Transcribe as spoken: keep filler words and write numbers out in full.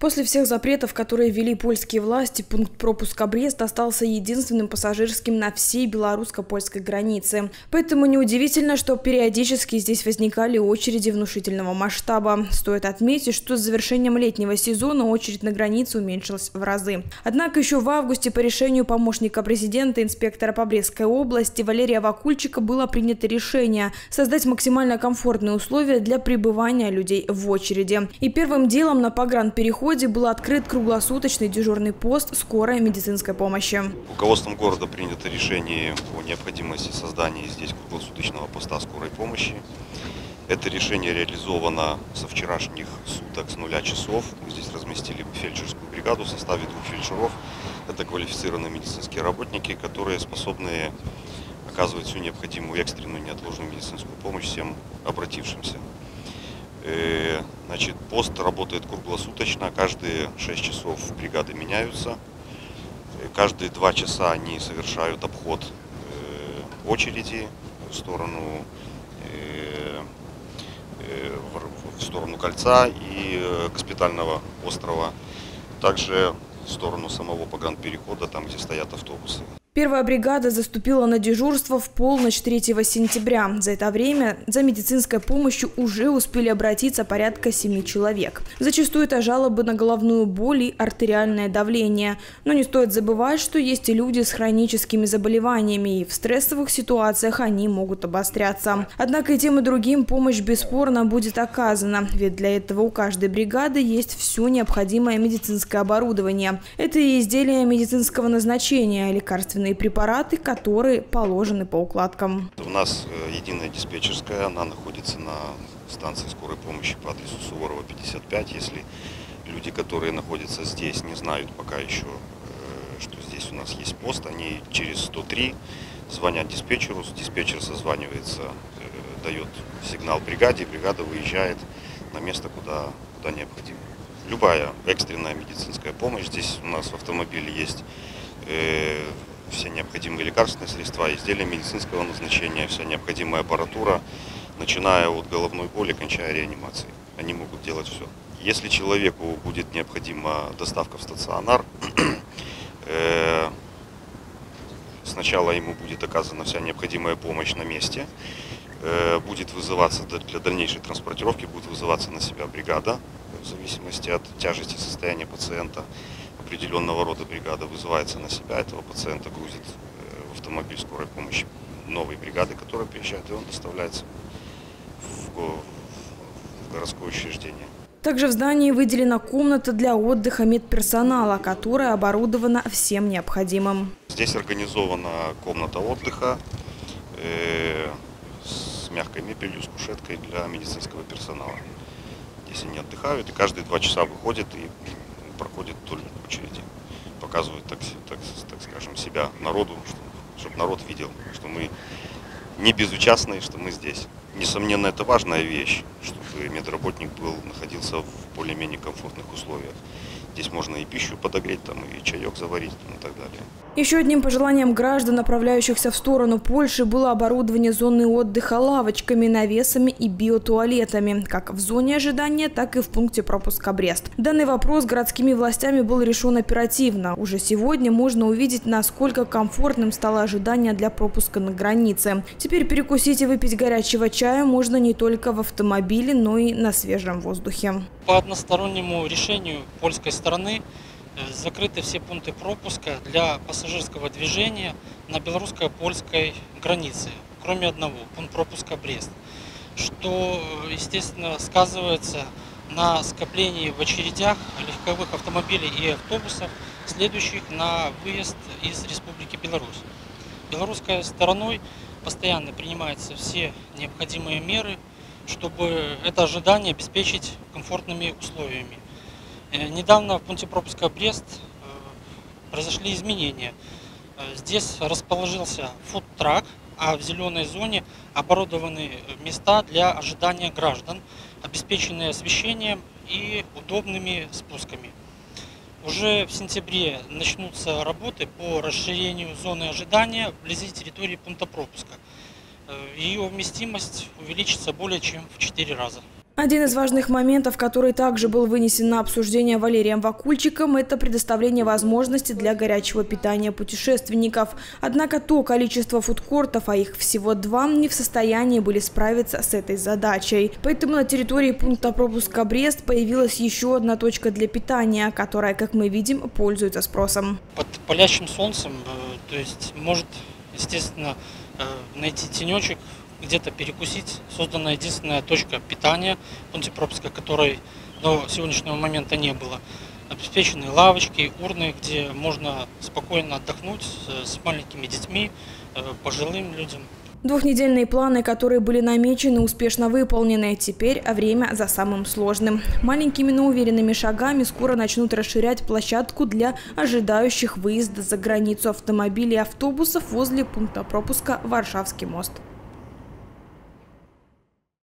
После всех запретов, которые ввели польские власти, пункт пропуска Брест остался единственным пассажирским на всей белорусско-польской границе. Поэтому неудивительно, что периодически здесь возникали очереди внушительного масштаба. Стоит отметить, что с завершением летнего сезона очередь на границе уменьшилась в разы. Однако еще в августе по решению помощника президента, инспектора по Брестской области Валерия Вакульчика было принято решение создать максимально комфортные условия для пребывания людей в очереди. И первым делом на погранпереходе был открыт круглосуточный дежурный пост скорой медицинской помощи. Руководством города принято решение о необходимости создания здесь круглосуточного поста скорой помощи. Это решение реализовано со вчерашних суток с нуля часов. Мы здесь разместили фельдшерскую бригаду в составе двух фельдшеров. Это квалифицированные медицинские работники, которые способны оказывать всю необходимую экстренную неотложную медицинскую помощь всем обратившимся. Значит, пост работает круглосуточно, каждые шесть часов бригады меняются. Каждые два часа они совершают обход очереди в сторону, в сторону Кольца и Госпитального острова, также в сторону самого погранперехода, там, где стоят автобусы. Первая бригада заступила на дежурство в полночь третьего сентября. За это время за медицинской помощью уже успели обратиться порядка семи человек. Зачастую это жалобы на головную боль и артериальное давление. Но не стоит забывать, что есть и люди с хроническими заболеваниями, и в стрессовых ситуациях они могут обостряться. Однако и тем, и другим помощь бесспорно будет оказана, ведь для этого у каждой бригады есть все необходимое медицинское оборудование. Это и изделия медицинского назначения, лекарственные препараты, которые положены по укладкам. У нас единая диспетчерская, она находится на станции скорой помощи по адресу Суворова, пятьдесят пять. Если люди, которые находятся здесь, не знают пока еще, что здесь у нас есть пост, они через сто три звонят диспетчеру, диспетчер созванивается, дает сигнал бригаде, бригада выезжает на место, куда, куда необходимо. Любая экстренная медицинская помощь. Здесь у нас в автомобиле есть все необходимые лекарственные средства, изделия медицинского назначения, вся необходимая аппаратура, начиная от головной боли, кончая реанимацией. Они могут делать все. Если человеку будет необходима доставка в стационар, э, сначала ему будет оказана вся необходимая помощь на месте, э, будет вызываться для дальнейшей транспортировки, будет вызываться на себя бригада, в зависимости от тяжести состояния пациента. Определенного рода бригада вызывается на себя, этого пациента грузит в автомобиль скорой помощи новой бригады, которая приезжает, и он доставляется в, в городское учреждение. Также в здании выделена комната для отдыха медперсонала, которая оборудована всем необходимым. Здесь организована комната отдыха э, с мягкой мебелью, с кушеткой для медицинского персонала. Здесь они отдыхают, и каждые два часа выходят и проходит только очереди, показывают, так, так, так скажем, себя народу, чтобы народ видел, что мы не безучастные, что мы здесь. Несомненно, это важная вещь, чтобы медработник был, находился в более-менее комфортных условиях. Здесь можно и пищу подогреть, там, и чаек заварить, и так далее. Еще одним пожеланием граждан, направляющихся в сторону Польши, было оборудование зоны отдыха лавочками, навесами и биотуалетами, как в зоне ожидания, так и в пункте пропуска Брест. Данный вопрос городскими властями был решен оперативно. Уже сегодня можно увидеть, насколько комфортным стало ожидание для пропуска на границе. Теперь перекусить и выпить горячего чая можно не только в автомобиле, но и на свежем воздухе. По одностороннему решению польской стороны закрыты все пункты пропуска для пассажирского движения на белорусско-польской границе, кроме одного, пункт пропуска Брест, что, естественно, сказывается на скоплении в очередях легковых автомобилей и автобусов, следующих на выезд из Республики Беларусь. Белорусской стороной постоянно принимаются все необходимые меры, чтобы это ожидание обеспечить комфортными условиями. Недавно в пункте пропуска Брест произошли изменения. Здесь расположился фудтрак, а в зеленой зоне оборудованы места для ожидания граждан, обеспеченные освещением и удобными спусками. Уже в сентябре начнутся работы по расширению зоны ожидания вблизи территории пункта пропуска. Ее вместимость увеличится более чем в четыре раза. Один из важных моментов, который также был вынесен на обсуждение Валерием Вакульчиком, это предоставление возможности для горячего питания путешественников. Однако то количество фудкортов, а их всего два, не в состоянии были справиться с этой задачей. Поэтому на территории пункта пропуска Брест появилась еще одна точка для питания, которая, как мы видим, пользуется спросом. Под палящим солнцем, то есть может, естественно, найти тенечек, где-то перекусить. Создана единственная точка питания в пункте пропуска, которой до сегодняшнего момента не было. Обеспечены лавочки, урны, где можно спокойно отдохнуть с маленькими детьми, пожилым людям. Двухнедельные планы, которые были намечены, успешно выполнены. Теперь время за самым сложным. Маленькими, но уверенными шагами скоро начнут расширять площадку для ожидающих выезда за границу автомобилей и автобусов возле пункта пропуска Варшавский мост.